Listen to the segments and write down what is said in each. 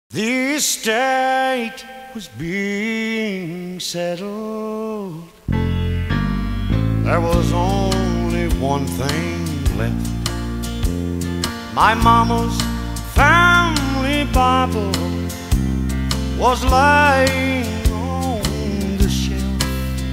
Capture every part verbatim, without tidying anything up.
The estate was being settled. There was only one thing left. My mama's family Bible was lying on the shelf.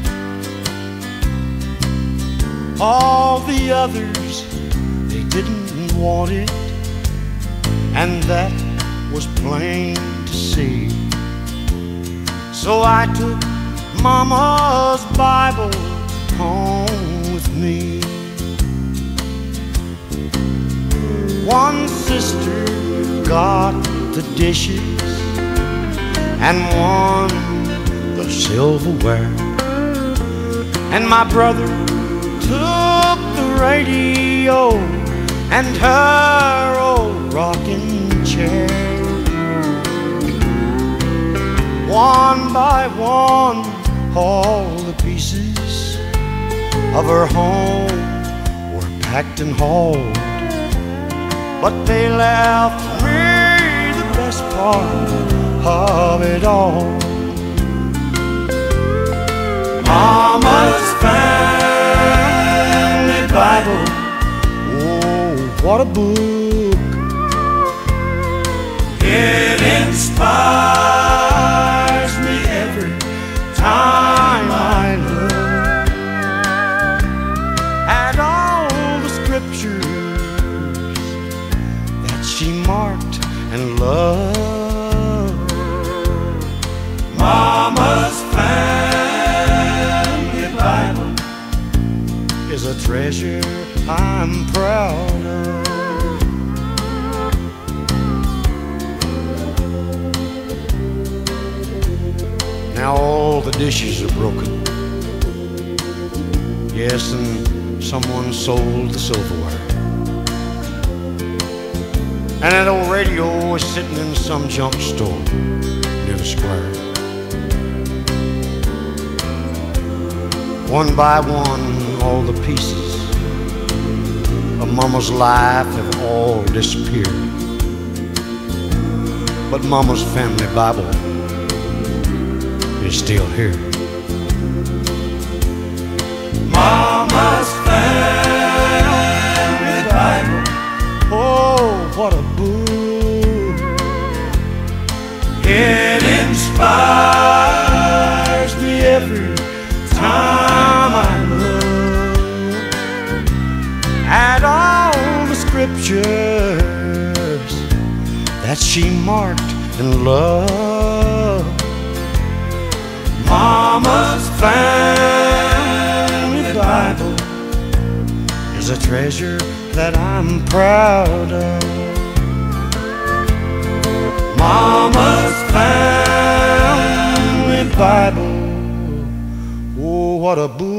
All the others, they didn't want it, and that was plain to see. So I took Mama's Bible home with me. One sister got the dishes and one the silverware, and my brother took the radio and her old rocking chair. One by one, all the pieces of her home were packed and hauled, but they left me the best part of it all. Mama's family Bible, oh, what a book. It inspires me every time I look at all the scriptures that she marked and loved. Mama's family Bible is a treasure I'm proud of. Now all the dishes are broken. Yes, and someone sold the silverware. And that old radio is sitting in some junk store near the square. One by one, all the pieces of Mama's life have all disappeared. But Mama's family Bible is still here. Mama's family Bible, oh, what a book. It inspires me every time I look at all the scriptures that she marked and loved. Mama's family Bible is a treasure that I'm proud of. Mama's family Bible, oh, what a book.